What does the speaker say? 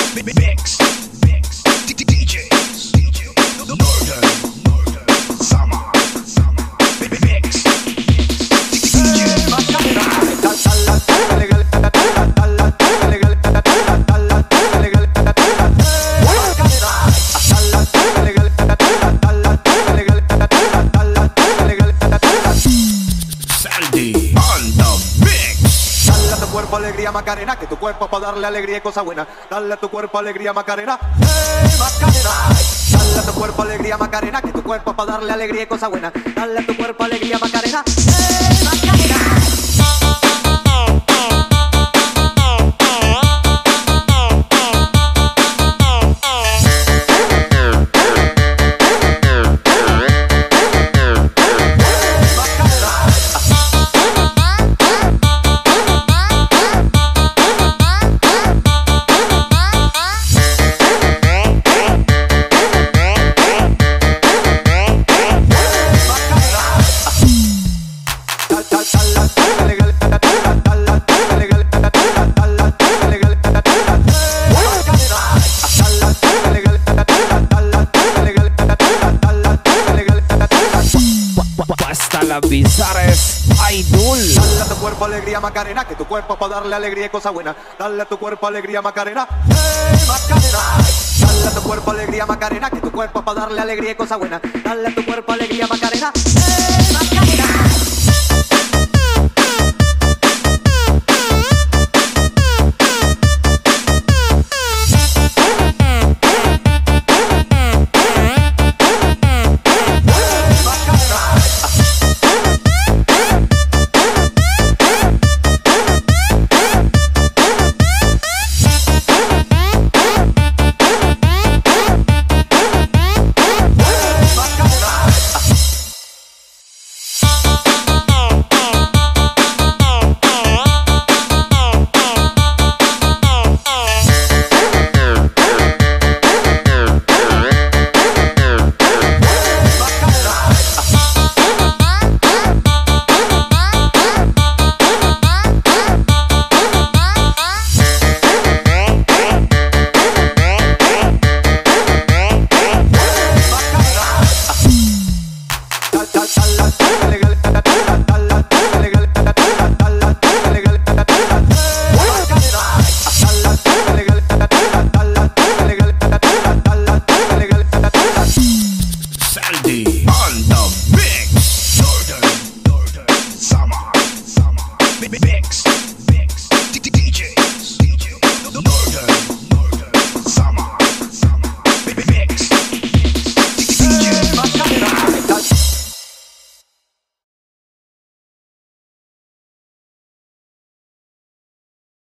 Mix, DJs, Northern, Summer, Mix, Saldi on the mix. Dale a tu cuerpo alegría Macarena, que tu cuerpo es para darle alegría y cosa buena. Dale a tu cuerpo alegría Macarena, hey Macarena. Dale a tu cuerpo alegría Macarena, que tu cuerpo es para darle alegría y cosa buena. Dale a tu cuerpo alegría Macarena, hey Macarena. Hasta la Bizares Idol. Dale a tu cuerpo alegría Macarena, que tu cuerpo es para darle alegría y cosa buena. Dale a tu cuerpo alegría Macarena, hey Macarena. Dale a tu cuerpo alegría Macarena, que tu cuerpo es para darle alegría y cosa buena. Dale a tu cuerpo alegría Macarena, hey.